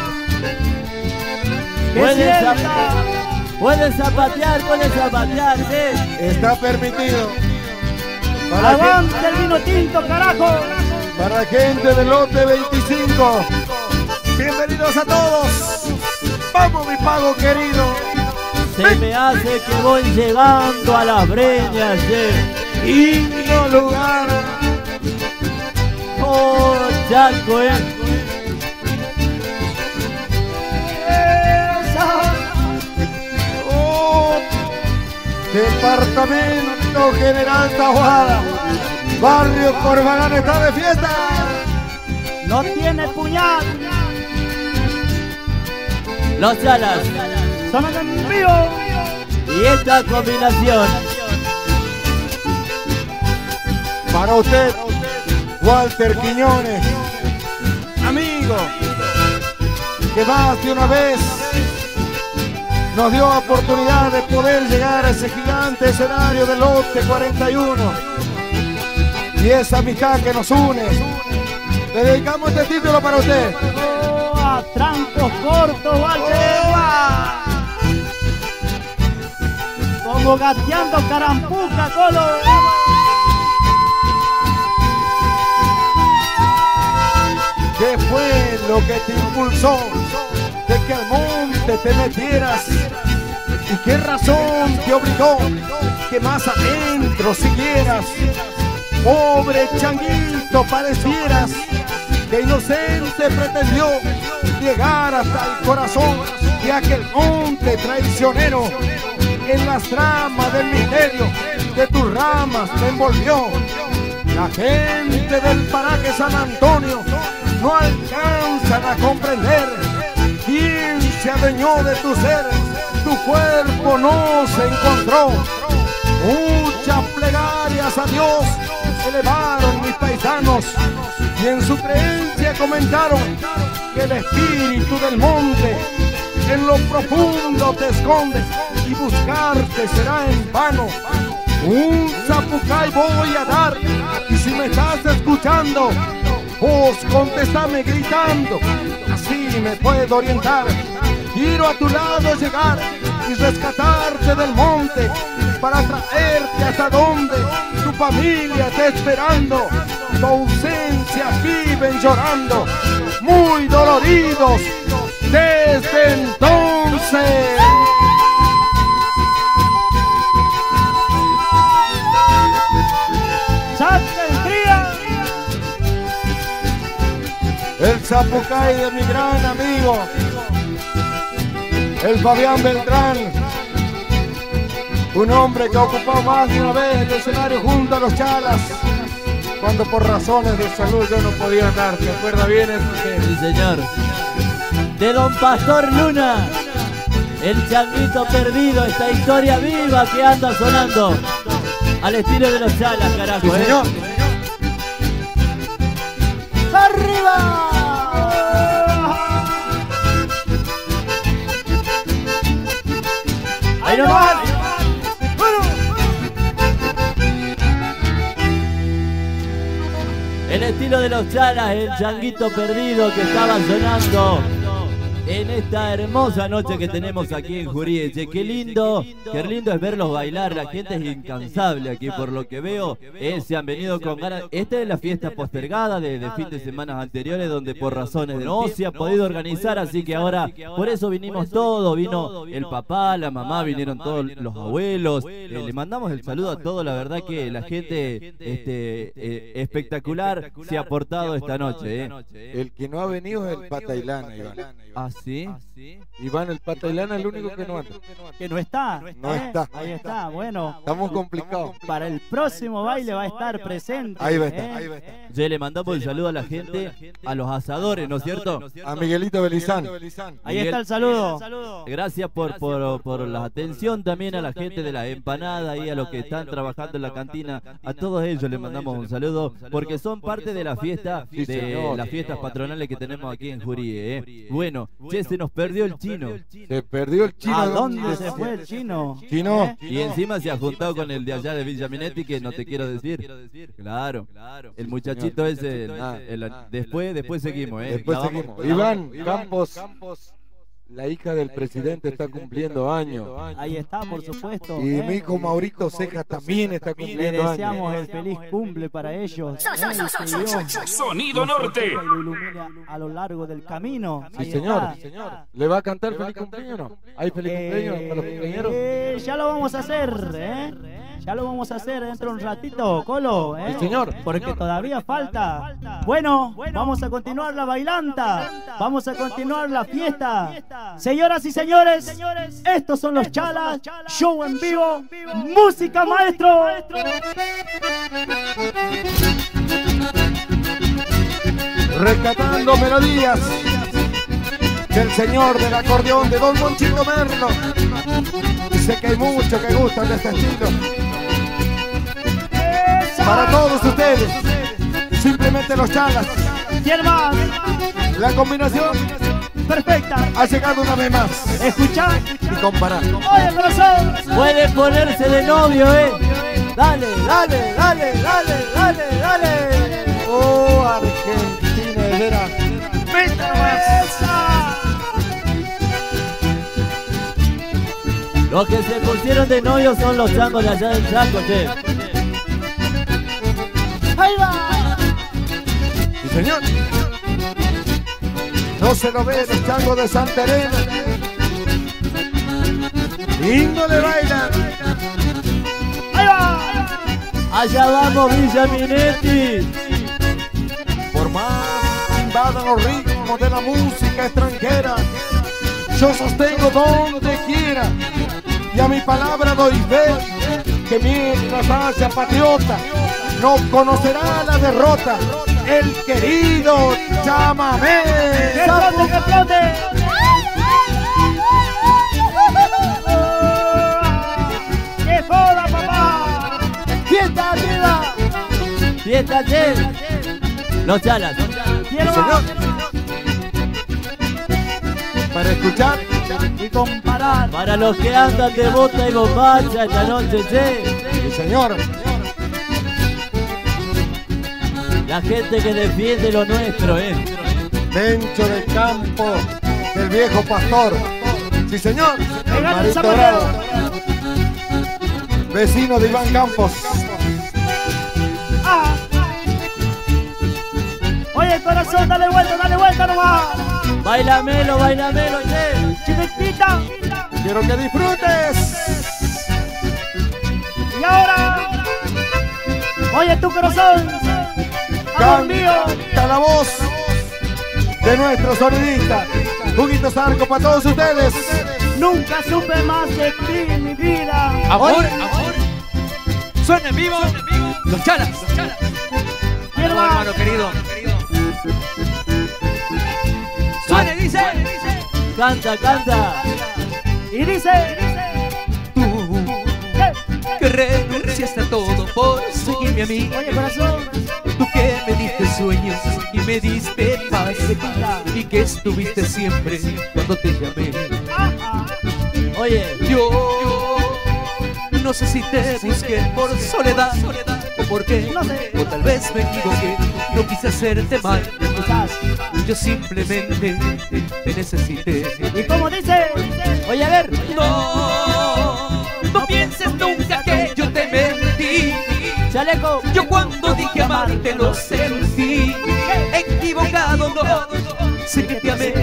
Puedes zapatear, sí. Está permitido. ¡Aguante el vino tinto, carajo! Para gente del lote 25. Bienvenidos a todos. ¡Vamos, mi mago querido. Se me hace que voy llegando a las breñas de Lindo lugar. oh, Chaco, Oh, Departamento General Tahuada. Barrio Corbalán está de fiesta. No tiene puñal. Los Chalas. Son en vivo. Y esta combinación. Para usted, Walter Quiñones, amigo, que más de una vez nos dio oportunidad de poder llegar a ese gigante escenario del lote 41 y esa amistad que nos une. Le dedicamos este título para usted. Oh, a trancos cortos, Walter. Como gateando carampuca, Colo. ¿Qué fue lo que te impulsó de que al monte te metieras? ¿Y qué razón te obligó que más adentro siguieras? Pobre changuito parecieras que inocente pretendió llegar hasta el corazón de aquel monte traicionero. En las tramas del misterio de tus ramas te envolvió. La gente del paraje San Antonio no alcanzan a comprender quién se adueñó de tu ser. Tu cuerpo no se encontró. Muchas plegarias a Dios elevaron mis paisanos y en su creencia comentaron que el espíritu del monte en lo profundo te esconde y buscarte será en vano. Un zapucay voy a dar y si me estás escuchando, vos contestame gritando, así me puedo orientar. Quiero a tu lado llegar y rescatarte del monte para traerte hasta donde tu familia está esperando. Tu ausencia viven llorando, muy doloridos desde entonces. El zapucay de mi gran amigo, el Fabián Beltrán, un hombre que ocupó más de una vez el escenario junto a los Chalas, cuando por razones de salud yo no podía andar. ¿Te acuerdas bien eso? Sí, señor. De Don Pastor Luna, el changuito perdido, esta historia viva que anda sonando al estilo de los Chalas, carajo. Sí, señor. ¡Arriba! ¡Ahí nomás! El estilo de los Chalas, el changuito perdido que estaba sonando en esta hermosa noche que tenemos aquí en Juriche. Qué lindo es verlos bailar. La gente es incansable aquí por lo que veo. Se han venido con ganas. Esta es la fiesta postergada de fin de semanas anteriores, donde por razones de no se ha podido organizar, así que ahora por eso vinimos todos. Vino el papá, la mamá, vinieron todos los abuelos. Le mandamos el saludo a todos. La verdad que la gente espectacular se ha portado esta noche. El que no ha venido es el Patailana, Iván. ¿Ah, sí? Iván, el Patailana es el único que no anda. Que no está. No está. Ahí está, bueno. Estamos complicados. Para el próximo baile va a estar presente. Ahí va a estar, ahí va a estar. Ya le mandamos el saludo a la gente, a los asadores, ¿no es cierto? A Miguelito Belizán. Ahí Miguel, está el saludo. Gracias por la atención también a la gente de la empanada y a los que están trabajando en la cantina. A todos ellos les mandamos un saludo porque son parte de la fiesta, de las fiestas patronales que tenemos aquí en Jurí. Bueno, che, se nos perdió el chino. Se perdió el chino. ¿A dónde se fue el chino? Chino. Y encima se ha juntado con el de allá de Villa Minetti, que no te quiero decir. Claro. El muchachito ese. Después seguimos, Después seguimos. Iván Campos La hija del presidente está cumpliendo años. Ahí está, por supuesto. Y mi hijo Maurito Ceja también está Le cumpliendo años. deseamos el feliz cumple para ellos. Sonido Norte. Lo ilumine a lo largo del camino. Sí, Ahí señor. está. ¿Le va a cantar feliz cumpleaños o no? ¿Hay feliz cumpleaños para los compañeros? Ya lo vamos a hacer, Ya lo vamos a hacer dentro de un ratito, Colo, Sí, señor. Porque todavía falta. Bueno, vamos a continuar la bailanta. Vamos a continuar la fiesta. Señoras y señores, estos son los Chalas. Show en vivo. Música, maestro. Rescatando melodías del señor del acordeón de Don Monchito Merlo. Sé que hay muchos que gustan de este estilo. Para todos ustedes, simplemente los Chalas. ¿Quién más? La combinación Perfecta. ha llegado una vez más. Escucha. Y comparar. Oye, corazón. Puede ponerse de novio, Dale, dale, dale, dale, dale, dale. Oh, Argentina, de veras. Los que se pusieron de novio son los changos de allá del Chaco, che. Ahí va. Sí, señor. No se lo ve los changos de Santa Elena. Y no le bailan. Ahí va. Allá vamos, Villa Minetti. Por más que invadan los ritmos de la música extranjera, yo sostengo donde quiera. Y a mi palabra doy fe, que mientras haya patriota, no conocerá la derrota. El querido chamamé. ¡Que explote, que explote! ¡Qué joda, papá! ¡Fiesta arriba! Fiesta, che. Los Chalas. ¡Quiero Señor. más! Para escuchar, Y comparar. Para los que andan de bota y bombacha esta noche, che. sí, señor. La gente que defiende lo nuestro, Mencho del campo del viejo pastor. Sí, señor. ¡Que gane el Marito zapatero! Bravo, vecino de Iván Campos. ¡Ah! Oye, corazón, dale vuelta nomás. Bailamelo, bailamelo, che. Chiquitita. Quiero que disfrutes. Y ahora. Oye, tu corazón. Amor mío. Canta la voz de nuestro sonidista. Juguito Zarco para todos ustedes. Nunca supe más de ti en mi vida. Amor, amor. Suena en vivo. Los Chalas. Quiero No, más. hermano querido. Suena y dice. Canta, canta. Y dice. Tú que renunciaste a todo por seguirme a mí. Oye, corazón. Tú que me diste sueños y me diste paz. Y que estuviste siempre cuando te llamé. Oye, Yo no sé si te busqué por soledad o por qué, No sé. o tal vez me equivoqué, no quise hacerte mal. Quizás. Yo simplemente te necesité. Y como dice. oye, a ver. No pienses nunca que yo te mentí. Chaleco. Yo cuando dije amarte lo sentí. Equivocado no, sé que te amé.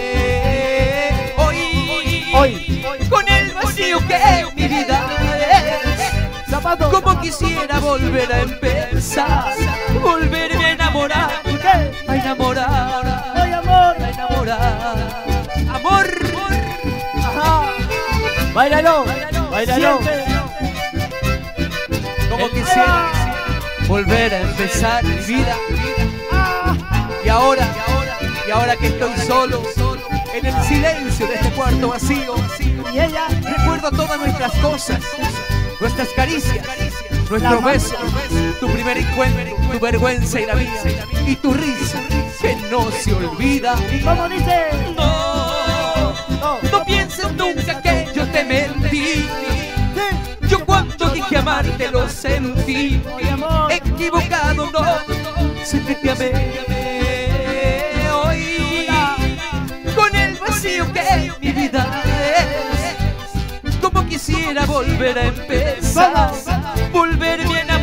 Hoy, con el vacío que en mi vida es, Zapato. como quisiera volver a empezar, volverme a enamorar, ¿Y qué? a enamorar, Oye, amor. a enamorar. Amor, Ajá. Báilalo, báilalo. Siente. como quisiera volver a empezar mi vida. Y ahora que estoy solo, en el silencio de este cuarto vacío, Y ella. recuerdo todas nuestras cosas, nuestras caricias, nuestros besos, tu primer encuentro, tu vergüenza y la mía, y tu risa que no se olvida. Como dice. No pienses nunca que yo te mentí. Yo cuando dije amarte lo sentí. Oye, amor. Equivocado no, sé que te amé. Hoy, con el vacío que quisiera volver a empezar, volverme a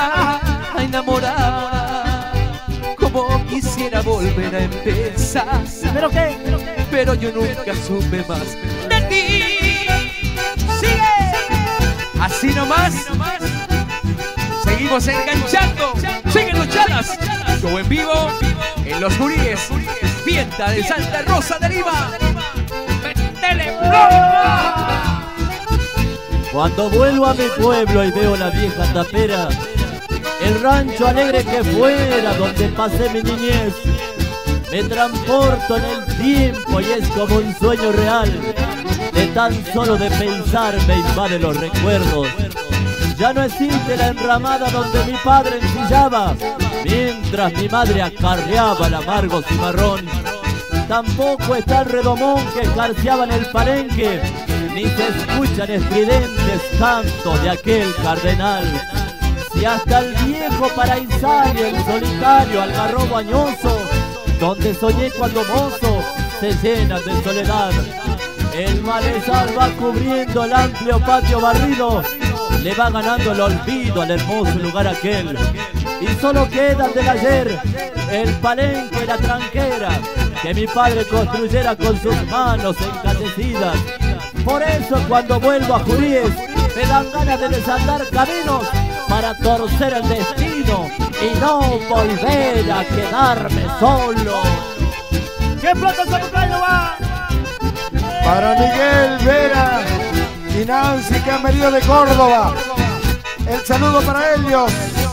enamorar, como quisiera volver a empezar. ¿Pero qué? Pero yo nunca supe más de ti. ¡Sigue! Así nomás. Seguimos enganchando. Siguen los chalas. Show en vivo en Los Guríes. Fiesta de Santa Rosa de Lima. ¡Métele plomo! Cuando vuelvo a mi pueblo y veo la vieja tapera, el rancho alegre que fuera donde pasé mi niñez, me transporto en el tiempo y es como un sueño real. De tan solo de pensar me invade los recuerdos. Ya no existe la enramada donde mi padre ensillaba, mientras mi madre acarreaba el amargo cimarrón. Tampoco está el redomón que escarciaba en el palenque, ni se escuchan estridentes cantos de aquel cardenal. Si hasta el viejo paraísal y el solitario algarrobo añoso, donde soñé cuando mozo, se llenan de soledad. El malezal va cubriendo el amplio patio barrido, le va ganando el olvido al hermoso lugar aquel. Y solo quedan del ayer el palenque y la tranquera que mi padre construyera con sus manos encatecidas. Por eso cuando vuelvo a Juríes me dan ganas de desandar caminos para torcer el destino y no volver a quedarme solo. ¿Qué plato zapucayno va? Para Miguel Vera y Nancy que han venido de Córdoba. El saludo para ellos.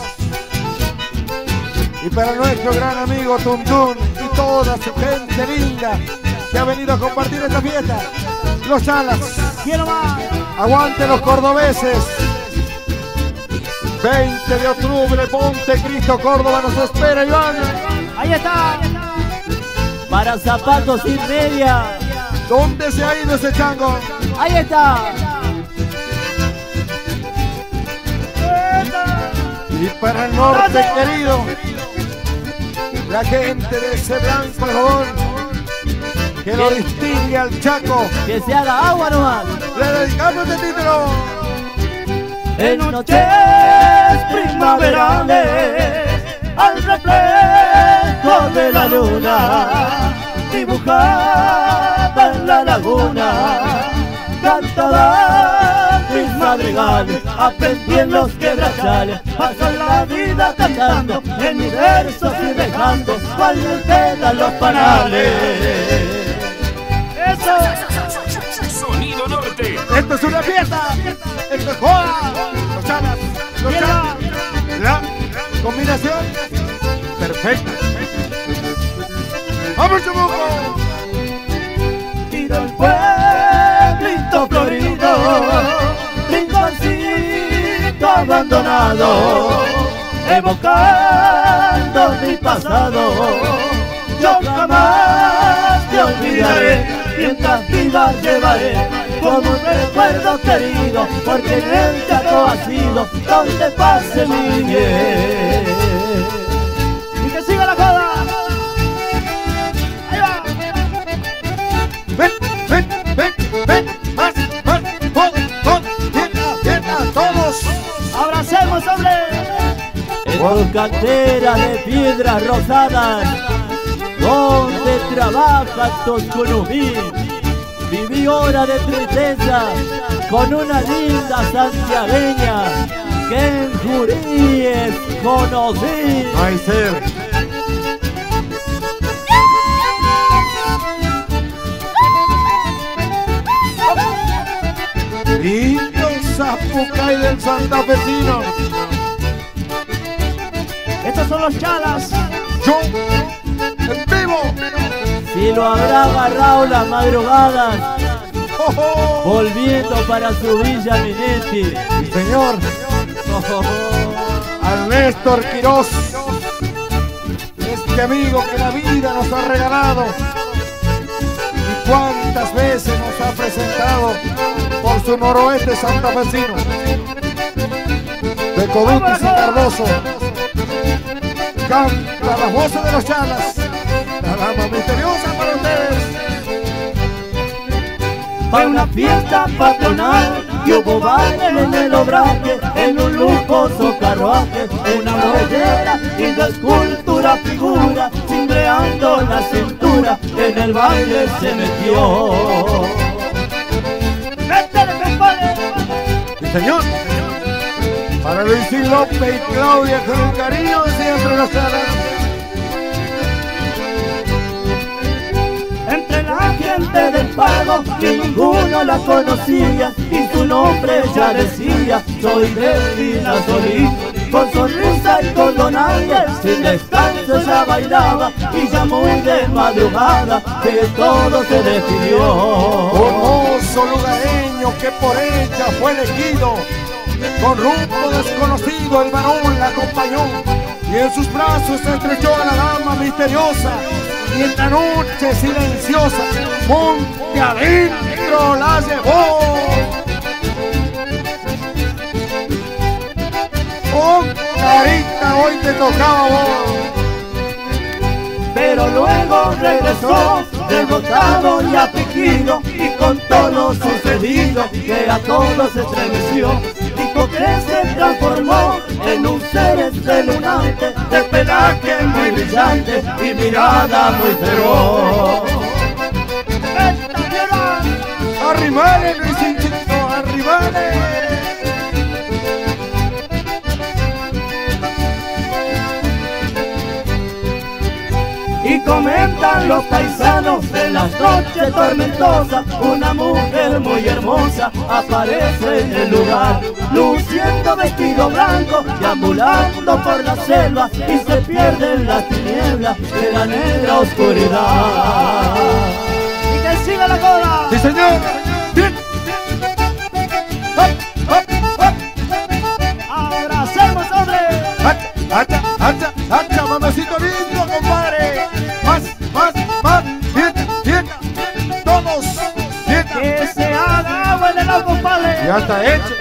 Y para nuestro gran amigo Tuntún y toda su gente linda que ha venido a compartir esta fiesta. Los Chalas. ¿Quién más? Aguante los cordobeses. 20 de octubre, Montecristo, Córdoba nos espera, Iván. Ahí está. Para zapatos sin media. ¿Dónde se ha ido ese chango? Ahí está. Y para el norte, querido, la gente de ese blanco algodón que lo distingue al Chaco. Que se haga agua nomás. Le dedicamos este título. En noches primaverales, al reflejo de la luna, dibujada en la laguna, cantaba mis madrigales, aprendí en los quebrachales, paso la vida cantando en mis versos y dejando cuando quedan los panales. Eso. Sonido Norte. Esto es una fiesta. Esto es joda. Los Chalas. Los Chalas. La combinación perfecta. ¡Vamos, Chamuco! Tiro el pueblito florido, rinconcito abandonado, evocando mi pasado. Yo jamás te olvidaré, mientras viva llevaré como un recuerdo querido, porque en el Chaco ha sido donde pase mi niñez. Y que siga la joda. Ahí va. Ven, ven, ven, ven. Más, fiesta, todos. Abracemos, hombre. En tus canteras de piedras rosadas, donde trabajan tus curumí, viví hora de tristeza con una linda santiagueña que en Juríes conocí. Ay, ser. Lindo Zapucay del santafesino. Estos son los Chalas. Yo, en vivo. Si lo habrá agarrado las madrugadas, Oh, oh. volviendo para su villa Minetti. Señor, al Néstor Quirós, este amigo que la vida nos ha regalado y cuántas veces nos ha presentado por su noroeste santafesino, de Codutis y Cardoso. Canta las voces de los Chalas, la dama misteriosa para ustedes. Para una fiesta patronal y hubo baile en el obraje, en un lujoso carruaje, una mollera y de escultura figura, cimbreando la cintura, en el baile se metió. ¡Métele, compadre! Sí, señor. Para Luisín López y Claudia con el cariño de siempre los Chalas. Entre la gente del pago ninguno la conocía y su nombre ya decía: soy Delfina Solís. Con sonrisa y con donaire, sin descanso ya bailaba y ya muy de madrugada que todo se definió. Hermoso lugareño que por ella fue elegido, con rumbo desconocido el varón la acompañó y en sus brazos se estrechó a la dama misteriosa y en la noche silenciosa monte adentro la llevó. Oh, carita, hoy te tocaba vos. Pero luego regresó, derrotado y afligido, y contó lo sucedido, que a todos se estremeció. Dijo que se transformó en un ser espeluznante, de pelaje muy brillante y mirada muy feroz. Arrimale, Luisito, arrimale. Y comentan los paisanos en las noches tormentosas, una mujer muy hermosa aparece en el lugar, luciendo vestido blanco, deambulando por la selva, y se pierde en las tinieblas de la negra oscuridad. ¡Y que siga la cola! Sí, señor. Bien. ¡Abracemos, hombre! Hacha, hacha, hacha, mamacito lindo, compadre. Más, bien, todos, bien. ¡Que se haga agua en el agua, compadre! Ya está hecho.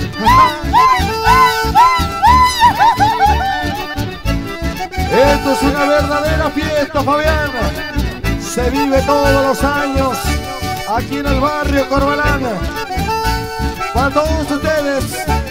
Esto es una verdadera fiesta, Fabián. Se vive todos los años aquí en el barrio Corbalán. Para todos ustedes.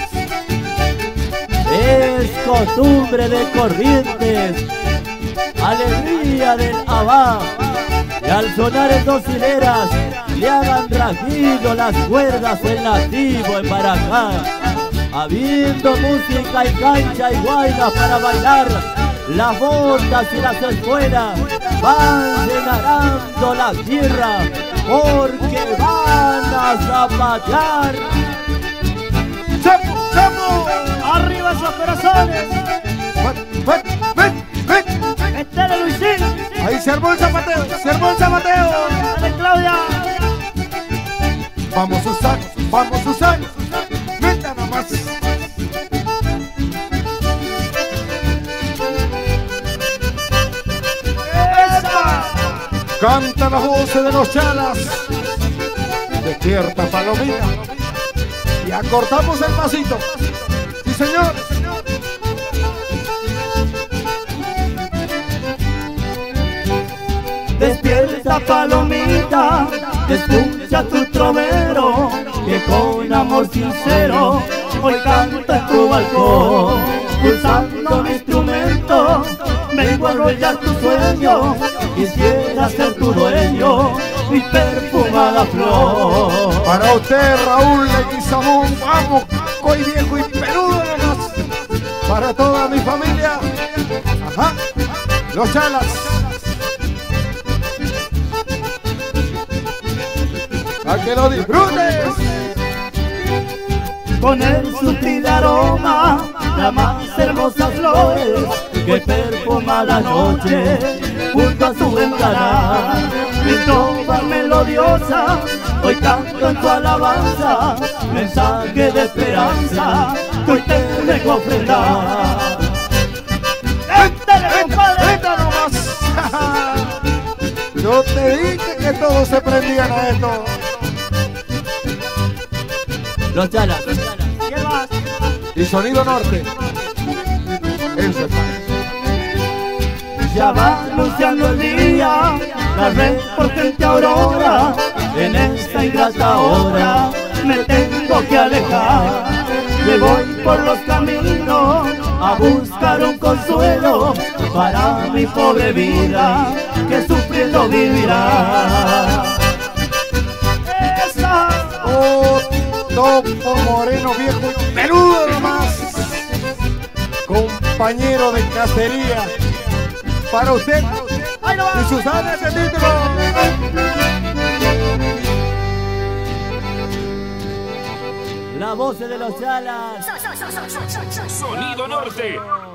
Es costumbre de Corrientes, alegría del Abá, y al sonar en dos hileras le hagan rajido las cuerdas el nativo en Barajá. Habiendo música y cancha y guayna para bailar, las botas y las espuelas van llenando la tierra, porque van a zapatear. ¡Chapo, chapo! ¡Arriba esos corazones! Ven. ¡Métele, Luisín! Ahí se armó el zapateo, ¡Dale, Claudia! Vamos Susan, meta nomás. ¡Esa! Canta las voces de los Chalas. Despierta, palomita. Y acortamos el pasito. Sí, señor. Despierta, palomita, escucha tu trovero, que con amor sincero hoy canta en tu balcón. Pulsando mi instrumento, vengo a arrollar tu sueño, quisiera ser tu dueño, mi perfumada flor. Para usted, Raúl Leguizamón, vamos, coy viejo y peludo nomás. Para toda mi familia, ajá, los Chalas. A que lo disfrutes. Con el sutil aroma, las más hermosas flores que perfuma la noche junto a su ventana. Mi trova melodiosa, hoy canto en tu alabanza, mensaje de esperanza que hoy te dejo ofrendar. ¡Métele, compadre! ¡Venta nomás! Yo te dije que todos se prendían a esto. Los Chalas. ¿Qué más? Y Sonido Norte. Eso está. Ya va anunciando el día, la red por gente aurora, en esta ingrata hora, me tengo que alejar. Me voy por los caminos a buscar un consuelo para mi pobre vida que sufriendo vivirá. Esa. Oh, Topo Moreno, viejo peludo nomás, compañero de cacería, para usted y Susana ese título. La voz de los Chalas. Sonido Norte.